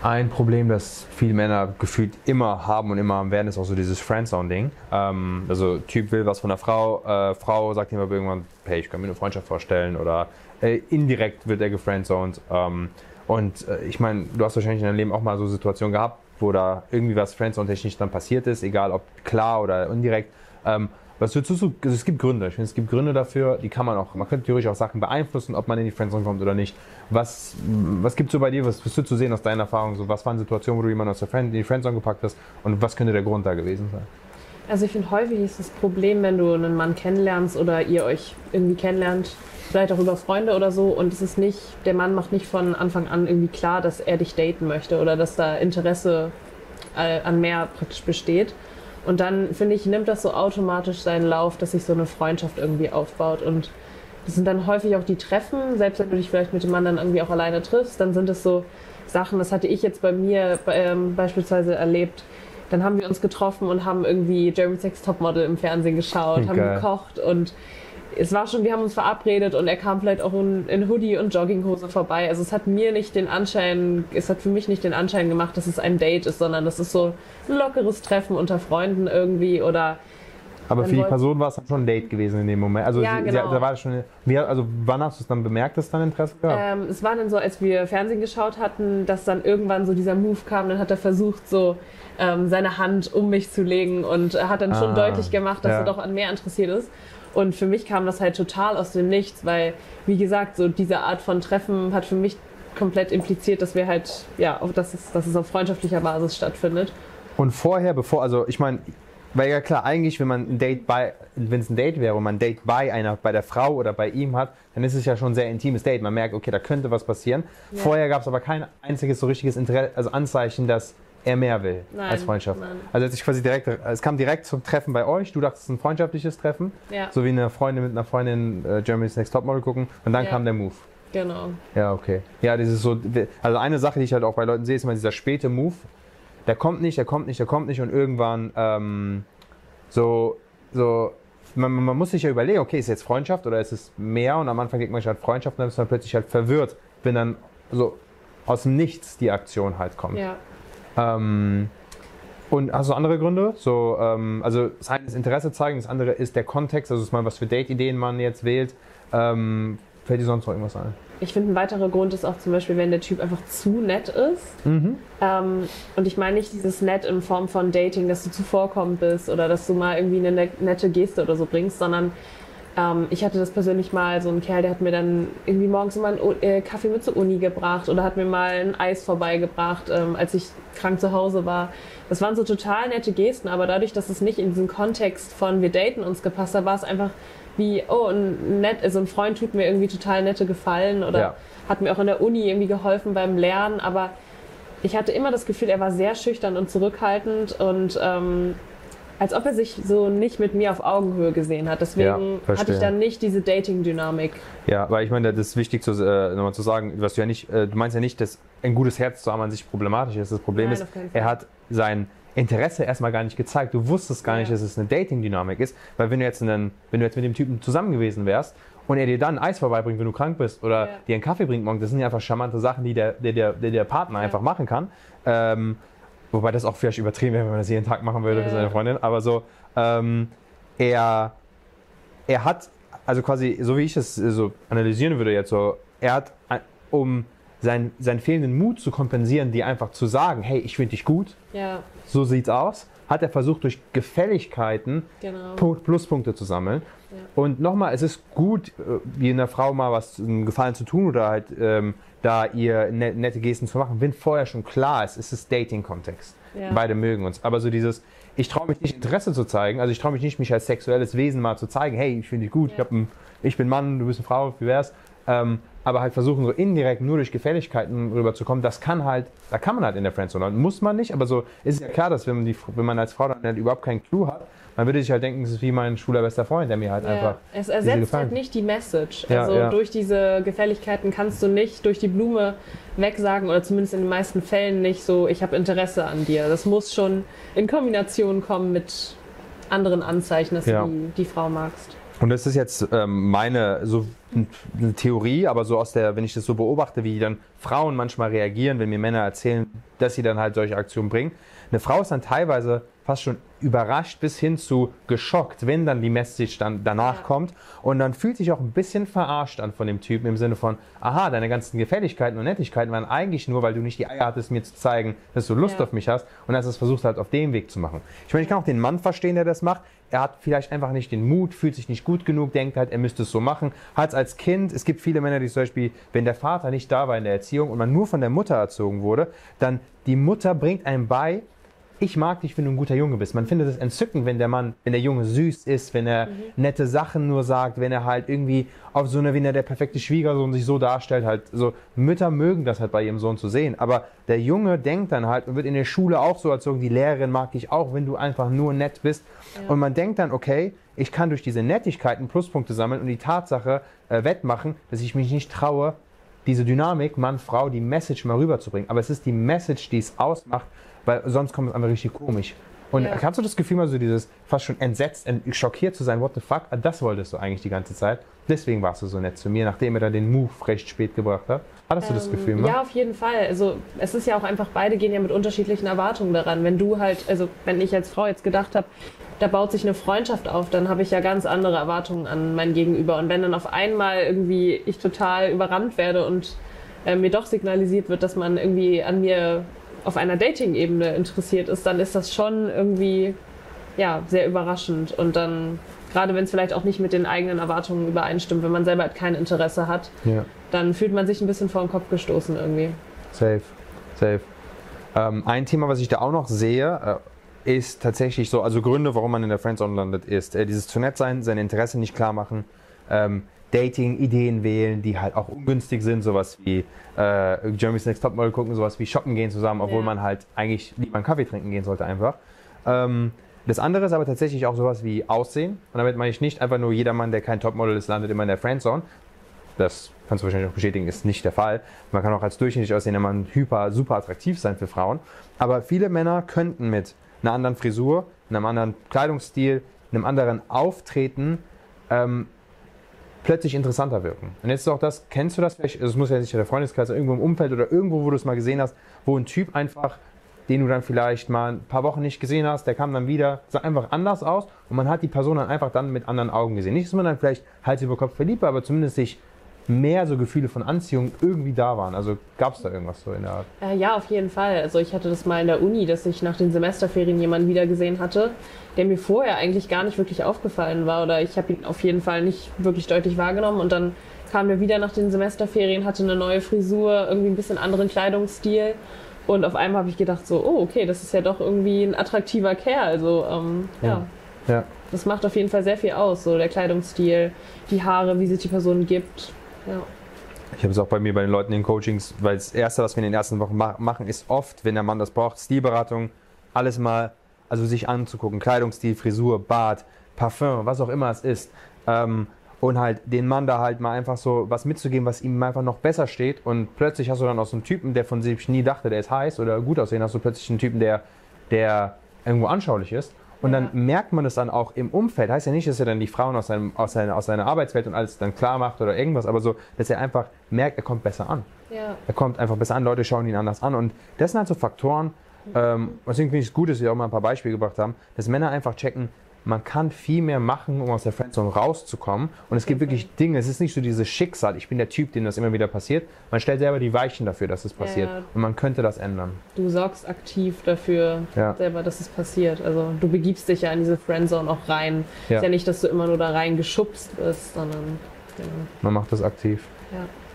Ein Problem, das viele Männer gefühlt immer haben und immer haben werden, ist auch so dieses Friendzone-Ding. Also Typ will was von der Frau, Frau sagt ihm aber irgendwann, hey, ich kann mir eine Freundschaft vorstellen oder indirekt wird er gefriendzoned. Ich meine, du hast wahrscheinlich in deinem Leben auch mal so Situationen gehabt, wo da irgendwie was Friendzone-technisch dann passiert ist, egal ob klar oder indirekt. Was würdest du, also es gibt Gründe, ich finde, es gibt Gründe dafür, die kann man auch, man könnte theoretisch auch Sachen beeinflussen, ob man in die Friendzone kommt oder nicht. Was gibt es so bei dir, was wirst du zu sehen aus deiner Erfahrung, so, was waren Situationen, wo du jemanden aus der in die Friendzone gepackt hast und was könnte der Grund da gewesen sein? Also ich finde, häufig ist das Problem, wenn du einen Mann kennenlernst oder ihr euch irgendwie kennenlernt, vielleicht auch über Freunde oder so, und es ist nicht, der Mann macht nicht von Anfang an irgendwie klar, dass er dich daten möchte oder dass da Interesse an mehr praktisch besteht. Und dann, finde ich, nimmt das so automatisch seinen Lauf, dass sich so eine Freundschaft irgendwie aufbaut. Und das sind dann häufig auch die Treffen, selbst wenn du dich vielleicht mit dem Mann dann irgendwie auch alleine triffst, dann sind es so Sachen, das hatte ich jetzt bei mir beispielsweise erlebt. Dann haben wir uns getroffen und haben irgendwie Jeremy's Next Topmodel im Fernsehen geschaut, haben gekocht und es war schon, wir haben uns verabredet und er kam vielleicht auch in Hoodie und Jogginghose vorbei. Also es hat für mich nicht den Anschein gemacht, dass es ein Date ist, sondern das ist so ein lockeres Treffen unter Freunden irgendwie oder. Aber für die Person war es dann schon ein Date gewesen in dem Moment. Also ja, genau. Da war das schon. Also wann hast du es dann bemerkt, dass dann Interesse gab? Es war dann so, als wir Fernsehen geschaut hatten, dass dann irgendwann so dieser Move kam, dann hat er versucht, so seine Hand um mich zu legen und hat dann schon deutlich gemacht, dass er doch an mehr interessiert ist. Und für mich kam das halt total aus dem Nichts, weil, wie gesagt, so diese Art von Treffen hat für mich komplett impliziert, dass wir halt, ja, dass es auf freundschaftlicher Basis stattfindet. Und vorher, also ich meine, weil ja klar, eigentlich, wenn es ein Date wäre und man ein Date bei der Frau oder bei ihm hat, dann ist es ja schon ein sehr intimes Date. Man merkt, okay, da könnte was passieren. Ja. Vorher gab es aber kein einziges so richtiges Interesse, also Anzeichen, dass er mehr will als Freundschaft. Nein. Also es kam direkt zum Treffen bei euch, du dachtest, es ist ein freundschaftliches Treffen, so wie eine Freundin mit einer Freundin Jeremy's Next Topmodel gucken und dann kam der Move. Genau. Ja, okay. Ja, das ist so, also eine Sache, die ich halt auch bei Leuten sehe, ist immer dieser späte Move. Der kommt nicht und irgendwann man muss sich ja überlegen, okay, ist jetzt Freundschaft oder ist es mehr? Und am Anfang denkt man sich halt Freundschaft und dann ist man plötzlich halt verwirrt, wenn dann so aus dem Nichts die Aktion halt kommt. Ja. Und hast du andere Gründe? Also das eine ist Interesse zeigen, das andere ist der Kontext, also das mal, was für Date-Ideen man jetzt wählt. Fällt dir sonst noch irgendwas ein? Ich finde, ein weiterer Grund ist auch zum Beispiel, wenn der Typ einfach zu nett ist. Mhm. Und ich meine nicht dieses nett in Form von Dating, dass du zuvorkommend bist oder dass du mal irgendwie eine nette Geste oder so bringst, sondern ich hatte das persönlich mal, so ein Kerl, der hat mir dann irgendwie morgens immer einen Kaffee mit zur Uni gebracht oder hat mir mal ein Eis vorbeigebracht, als ich krank zu Hause war. Das waren so total nette Gesten, aber dadurch, dass es nicht in diesen Kontext von wir daten uns gepasst hat, war es einfach wie, oh, ein Freund tut mir irgendwie total nette Gefallen oder hat mir auch in der Uni irgendwie geholfen beim Lernen, aber ich hatte immer das Gefühl, er war sehr schüchtern und zurückhaltend und als ob er sich so nicht mit mir auf Augenhöhe gesehen hat. Deswegen hatte ich dann nicht diese Dating-Dynamik. Ja, weil ich meine, das ist wichtig nochmal zu sagen, was du ja nicht, du meinst ja nicht, dass ein gutes Herz zu haben an sich problematisch ist. Das Problem ist, er hat sein Interesse erstmal gar nicht gezeigt. Du wusstest gar nicht, dass es eine Dating-Dynamik ist, weil wenn du jetzt mit dem Typen zusammen gewesen wärst und er dir dann ein Eis vorbeibringt, wenn du krank bist oder dir einen Kaffee bringt morgen, das sind ja einfach charmante Sachen, die der Partner einfach machen kann. Wobei das auch vielleicht übertrieben wäre, wenn man das jeden Tag machen würde für seine Freundin. Aber so, er hat, also quasi, so wie ich es so analysieren würde jetzt so, er hat, um seinen fehlenden Mut zu kompensieren, dir einfach zu sagen, hey, ich finde dich gut, so sieht's aus, hat er versucht, durch Gefälligkeiten Pluspunkte zu sammeln. Ja. Und nochmal, es ist gut, wie einer Frau mal was einen Gefallen zu tun oder halt da ihr nette Gesten zu machen, wenn vorher schon klar ist, es ist Dating-Kontext. Ja. Beide mögen uns. Aber so dieses, ich traue mich nicht Interesse zu zeigen, also ich traue mich nicht, mich als sexuelles Wesen mal zu zeigen, hey, ich finde dich gut, ich bin Mann, du bist eine Frau, wie wär's? Aber halt versuchen, so indirekt nur durch Gefälligkeiten rüberzukommen, da kann man halt in der Friendzone. Muss man nicht, aber so ist ja klar, dass wenn man als Frau dann halt überhaupt keinen Clou hat, man würde sich halt denken, es ist wie mein schwuler bester Freund, der mir halt einfach. Es ersetzt halt nicht die Message. Also durch diese Gefälligkeiten kannst du nicht durch die Blume wegsagen oder zumindest in den meisten Fällen nicht so, ich habe Interesse an dir. Das muss schon in Kombination kommen mit anderen Anzeichen, dass du die Frau magst. Und das ist jetzt eine Theorie, aber so wenn ich das so beobachte, wie dann Frauen manchmal reagieren, wenn mir Männer erzählen, dass sie dann halt solche Aktionen bringen. Eine Frau ist dann teilweise fast schon überrascht bis hin zu geschockt, wenn dann die Message dann danach kommt, und dann fühlt sich auch ein bisschen verarscht an von dem Typen im Sinne von, aha, deine ganzen Gefälligkeiten und Nettigkeiten waren eigentlich nur, weil du nicht die Eier hattest, mir zu zeigen, dass du Lust auf mich hast, und hast es versucht halt auf dem Weg zu machen. Ich meine, ich kann auch den Mann verstehen, der das macht. Er hat vielleicht einfach nicht den Mut, fühlt sich nicht gut genug, denkt halt, er müsste es so machen. Hat es als Kind, es gibt viele Männer, die zum Beispiel, wenn der Vater nicht da war in der Erziehung und man nur von der Mutter erzogen wurde, dann die Mutter bringt einem bei, ich mag dich, wenn du ein guter Junge bist. Man findet es entzückend, wenn der Junge süß ist, wenn er nette Sachen nur sagt, wenn er halt irgendwie wenn er der perfekte Schwiegersohn sich so darstellt, halt so. Mütter mögen das halt bei ihrem Sohn zu sehen, aber der Junge denkt dann halt und wird in der Schule auch so erzogen, die Lehrerin mag dich auch, wenn du einfach nur nett bist. Ja. Und man denkt dann, okay, ich kann durch diese Nettigkeiten Pluspunkte sammeln und die Tatsache wettmachen, dass ich mich nicht traue, diese Dynamik, Mann, Frau, die Message mal rüberzubringen. Aber es ist die Message, die es ausmacht, weil sonst kommt es einfach richtig komisch. Und hast du das Gefühl, mal so dieses fast schon entsetzt, schockiert zu sein, what the fuck, das wolltest du eigentlich die ganze Zeit? Deswegen warst du so nett zu mir, nachdem er dann den Move recht spät gebracht hat. Hattest du das Gefühl? Ja, auf jeden Fall. Also es ist ja auch einfach, beide gehen ja mit unterschiedlichen Erwartungen daran. Wenn ich als Frau jetzt gedacht habe, da baut sich eine Freundschaft auf, dann habe ich ja ganz andere Erwartungen an mein Gegenüber. Und wenn dann auf einmal irgendwie ich total überrannt werde und mir doch signalisiert wird, dass man irgendwie an mir auf einer Dating-Ebene interessiert ist, dann ist das schon irgendwie sehr überraschend. Und dann, gerade wenn es vielleicht auch nicht mit den eigenen Erwartungen übereinstimmt, wenn man selber halt kein Interesse hat, dann fühlt man sich ein bisschen vor den Kopf gestoßen irgendwie. Safe. Ein Thema, was ich da auch noch sehe, ist tatsächlich so, also Gründe, warum man in der Friendzone landet, ist dieses zu nett sein, seine Interessen nicht klar machen, Dating-Ideen wählen, die halt auch ungünstig sind, sowas wie Germany's Next Topmodel gucken, sowas wie shoppen gehen zusammen, obwohl man halt eigentlich lieber einen Kaffee trinken gehen sollte einfach. Das andere ist aber tatsächlich auch sowas wie Aussehen, und damit meine ich nicht einfach nur, jeder Mann, der kein Topmodel ist, landet immer in der Friendzone. Das kannst du wahrscheinlich auch bestätigen, ist nicht der Fall. Man kann auch als durchschnittlich aussehender Mann super attraktiv sein für Frauen, aber viele Männer könnten mit einer anderen Frisur, einem anderen Kleidungsstil, einem anderen Auftreten plötzlich interessanter wirken. Und jetzt ist auch das, kennst du das vielleicht, es muss ja nicht der Freundeskreis sein, irgendwo im Umfeld oder irgendwo, wo du es mal gesehen hast, wo ein Typ einfach, den du dann vielleicht mal ein paar Wochen nicht gesehen hast, der kam dann wieder, sah einfach anders aus und man hat die Person dann einfach dann mit anderen Augen gesehen. Nicht, dass man dann vielleicht Hals über Kopf verliebt war, aber zumindest sich mehr so Gefühle von Anziehung irgendwie da waren. Also gab es da irgendwas so in der Art? Ja, auf jeden Fall. Also ich hatte das mal in der Uni, dass ich nach den Semesterferien jemanden wiedergesehen hatte, der mir vorher eigentlich gar nicht wirklich aufgefallen war, oder ich habe ihn auf jeden Fall nicht wirklich deutlich wahrgenommen, und dann kam er wieder nach den Semesterferien, hatte eine neue Frisur, irgendwie ein bisschen anderen Kleidungsstil, und auf einmal habe ich gedacht so, oh okay, das ist ja doch irgendwie ein attraktiver Kerl. Also ja. Das macht auf jeden Fall sehr viel aus, so der Kleidungsstil, die Haare, wie sich die Person gibt. Ja. Ich habe es auch bei mir, bei den Leuten in den Coachings, weil das Erste, was wir in den ersten Wochen machen, ist oft, wenn der Mann das braucht, Stilberatung, alles mal, also sich anzugucken, Kleidungsstil, Frisur, Bart, Parfum, was auch immer es ist, und halt den Mann da halt mal einfach so was mitzugeben, was ihm einfach noch besser steht, und plötzlich hast du dann aus einem Typen, der von sich nie dachte, der ist heiß oder gut aussehen, hast du plötzlich einen Typen, der irgendwo anschaulich ist. Und dann merkt man es dann auch im Umfeld. Heißt ja nicht, dass er dann die Frauen aus seiner Arbeitswelt und alles dann klar macht oder irgendwas, aber so, dass er einfach merkt, er kommt besser an. Ja. Er kommt einfach besser an, Leute schauen ihn anders an. Und das sind halt so Faktoren, deswegen finde ich es gut, dass wir auch mal ein paar Beispiele gebracht haben, dass Männer einfach checken, man kann viel mehr machen, um aus der Friendzone rauszukommen. Und es gibt wirklich Dinge, es ist nicht so dieses Schicksal, ich bin der Typ, dem das immer wieder passiert. Man stellt selber die Weichen dafür, dass es passiert. Ja. Und man könnte das ändern. Du sorgst aktiv dafür selber, dass es passiert. Also du begibst dich ja in diese Friendzone auch rein. Es ist ja nicht, dass du immer nur da rein geschubst wirst, sondern man macht das aktiv. Ja.